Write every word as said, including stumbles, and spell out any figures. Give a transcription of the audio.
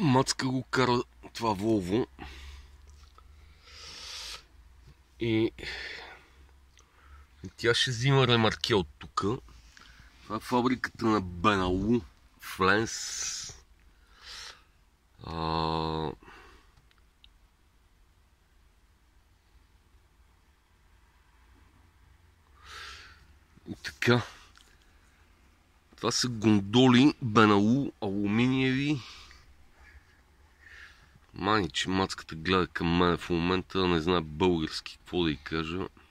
Мацка го кара това Волво и тя ще взима ремарке от тук. Това е фабриката на Беналу Фленс. А... И така. Това са гондоли Беналу алуминиеви. Мани, че мацката гледа към мен в момента, не знае български какво да й кажа.